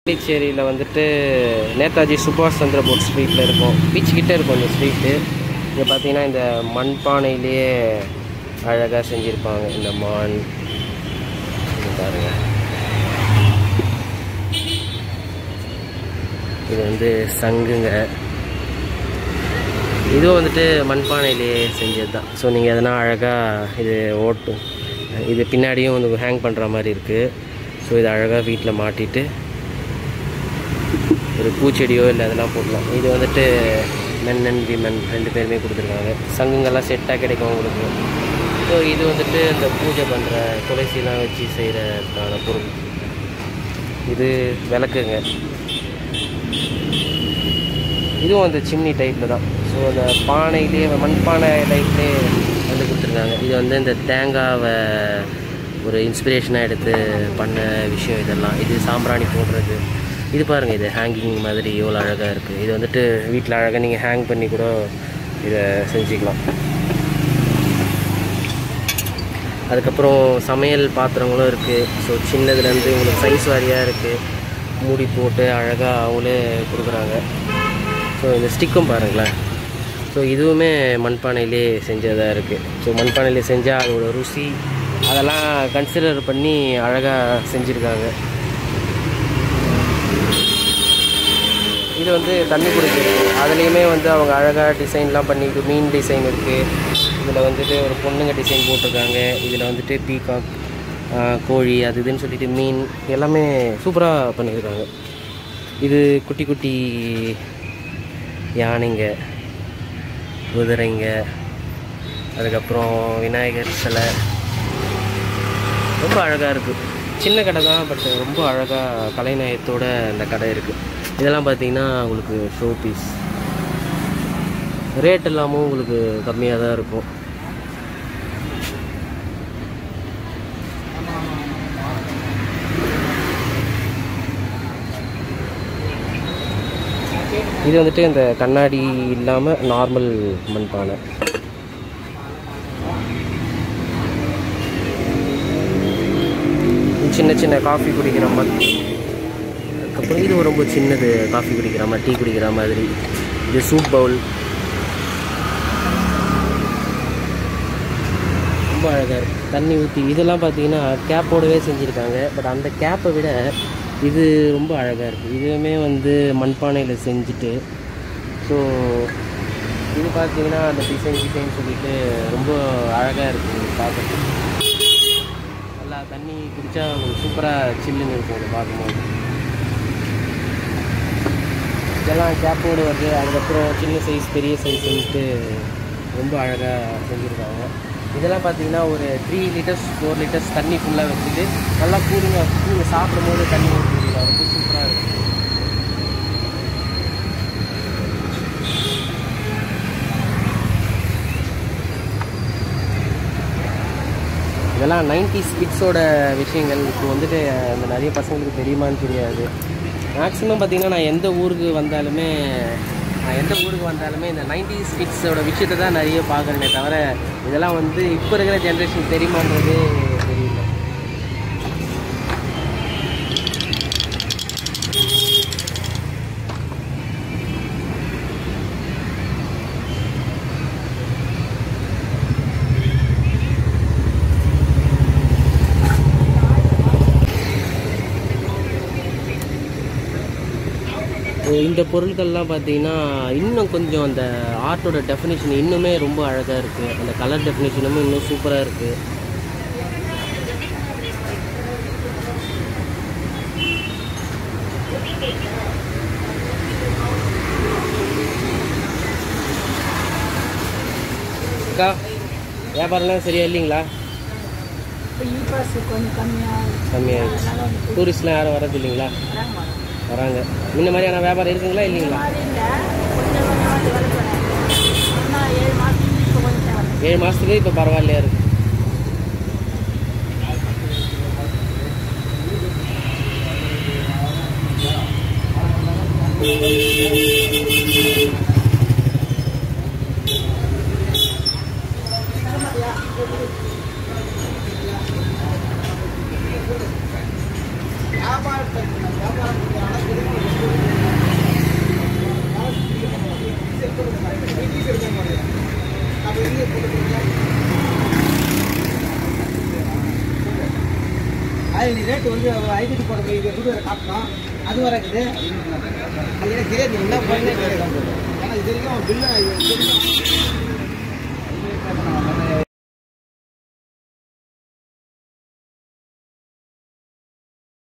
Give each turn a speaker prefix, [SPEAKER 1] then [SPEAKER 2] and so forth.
[SPEAKER 1] பாண்டிச்சேரியில் வந்துட்டு நேதாஜி சுபாஷ் சந்திர போஸ் ஸ்ட்ரீட்டில் இருக்கும். பீச்சுக்கிட்டே இருக்கும் இந்த ஸ்ட்ரீட்டு. இங்கே பார்த்தீங்கன்னா இந்த மண்பானையிலேயே அழகாக செஞ்சுருப்பாங்க. இந்த மான் பாருங்க, இது வந்து சங்குங்க. இதுவும் வந்துட்டு மண்பானையிலேயே செஞ்சது தான். ஸோ நீங்கள் எதனா அழகாக இது ஓட்டும், இது பின்னாடியும் வந்து ஹேங் பண்ணுற மாதிரி இருக்குது. ஸோ இது அழகாக வீட்டில் மாட்டிட்டு ஒரு பூச்செடியோ இல்லை அதெல்லாம் போடலாம். இது வந்துட்டு மென் அண்ட் விமன் ரெண்டு பேருமே கொடுத்துருக்காங்க. சங்குங்கெல்லாம் செட்டாக கிடைக்கும் உங்களுக்கு. ஸோ இது வந்துட்டு இந்த பூஜை பண்ணுற துளசிலாம் வச்சு செய்கிறதுக்கான பொருள். இது விளக்குங்க. இதுவும் அந்த சிம்னி டைப்பில் தான். ஸோ அந்த பானையிலேயே மண்பானை டைப்லேயே வந்து கொடுத்துருக்காங்க. இது வந்து இந்த தேங்காவை ஒரு இன்ஸ்பிரேஷனாக எடுத்து பண்ண விஷயம் இதெல்லாம். இது சாம்பிராணி போடுறது. இது பாருங்கள், இது ஹேங்கிங் மாதிரி எவ்வளோ அழகாக இருக்குது. இது வந்துட்டு வீட்டில் அழகாக நீங்கள் ஹேங் பண்ணி கூட இதை செஞ்சுக்கலாம். அதுக்கப்புறம் சமையல் பாத்திரங்களும் இருக்குது. ஸோ சின்னதுலேருந்து உங்களுக்கு சைஸ் வாரியாக இருக்குது. மூடி போட்டு அழகாக அவங்களே கொடுக்குறாங்க. ஸோ இந்த ஸ்டிக்கும் பாருங்களேன். ஸோ இதுவுமே மண்பானையிலே செஞ்சதாக இருக்குது. ஸோ மண்பானையிலே செஞ்சால் அதோட ருசி அதெல்லாம் கன்சிடர் பண்ணி அழகாக செஞ்சுருக்காங்க. இது வந்து தண்ணி குடிக்கிறது. அதுலேயுமே வந்து அவங்க அழகாக டிசைன்லாம் பண்ணிட்டு மீன் டிசைன் இருக்குது. இதில் வந்துட்டு ஒரு பொண்ணுங்க டிசைன் போட்டிருக்காங்க. இதில் வந்துட்டு பீகாக், கோழி, அது இதுன்னு சொல்லிட்டு மீன் எல்லாமே சூப்பராக பண்ணியிருக்காங்க. இது குட்டி குட்டி யானைங்க, குதிரைங்க, அதுக்கப்புறம் விநாயகர் சிலை ரொம்ப அழகாக இருக்குது. சின்ன கடை தான், பட் ரொம்ப அழகாக கலைநயத்தோடு இந்த கடை இருக்குது. இதெல்லாம் பார்த்தீங்கன்னா உங்களுக்கு ஷோ பீஸ். ரேட் எல்லாமும் உங்களுக்கு கம்மியாக தான் இருக்கும். இது வந்துட்டு இந்த கண்ணாடி இல்லாமல் நார்மல் மண்பானை. சின்ன சின்ன காஃபி குடிக்கிற மாதிரி. அதுக்கப்புறம் இது ரொம்ப சின்னது, காஃபி குடிக்கிற மாதிரி, டீ குடிக்கிற மாதிரி. இது சூப் பவுல் ரொம்ப அழகாக இருக்குது. தண்ணி ஊற்றி இதெல்லாம் பார்த்தீங்கன்னா கேப்போடவே செஞ்சுருக்காங்க. பட் அந்த கேப்பை விட இது ரொம்ப அழகாக இருக்குது. இதுவுமே வந்து மண்பானையில் செஞ்சுட்டு. ஸோ இது பார்த்தீங்கன்னா அந்த டிசைன் சொல்லிட்டு ரொம்ப அழகாக இருக்குது பார்க்குறதுக்கு. நல்லா தண்ணி குடித்தா உங்களுக்கு சூப்பராக சில்லுன்னு இருக்கும் அதை பார்க்கும்போது. இதெல்லாம் கேப்போடு வருது. அதுக்கப்புறம் சின்ன சைஸ் பெரிய சைஸ்ன்ட்டு ரொம்ப அழகாக செஞ்சுருக்காங்க. இதெல்லாம் பார்த்தீங்கன்னா ஒரு 3 லிட்டர்ஸ் 4 லிட்டர்ஸ் தண்ணி ஃபுல்லாக வச்சுட்டு நல்லா கூலிங்காக நீங்கள் சாப்பிடும்போது தண்ணி ஊற்றிடுவீங்க. ரொம்ப சூப்பராக இருக்கும். இதெல்லாம் 90s கிட்ஸோட விஷயங்கள். இப்போ வந்துட்டு அந்த நிறைய பசங்களுக்கு தெரியுமான்னு தெரியாது. மேக்ஸிமம் பார்த்திங்கன்னா நான் எந்த ஊருக்கு வந்தாலுமே இந்த 90s கிட்ஸோட விஷயத்தை தான் நிறைய பார்க்குறேனே தவிர இதெல்லாம் வந்து இப்போ இருக்கிற ஜென்ரேஷன் தெரியுமான்றதே தெரியல. இந்த பொருட்கள்லாம் பார்த்தீங்கன்னா இன்னும் கொஞ்சம் அந்த ஆர்ட்டோட டெஃபினேஷன் இன்னுமே ரொம்ப அழகாக இருக்குது. அந்த கலர் டெஃபினேஷனுமே இன்னும் சூப்பராக இருக்குது. அக்கா, வியாபாரம்லாம் சரியா இல்லைங்களா? கம்மியாகிடுச்சு. டூரிஸ்ட்லாம் யாரும் வர்றது இல்லைங்களா? வராங்க. இந்த மாதிரியான வியாபாரம் இருக்குங்களா இல்லைங்களா? 7 மாதத்துக்கு இப்போ பரவாயில்லையா இருக்குது.
[SPEAKER 2] வியாபாரத்தை அது ரேட்டு வந்து ஐடி போட போய் காட்டணும் அது வரைக்குது அது எனக்கு தெரியாது என்ன பண்ணே ஏன்னா இது வரைக்கும் பில்லு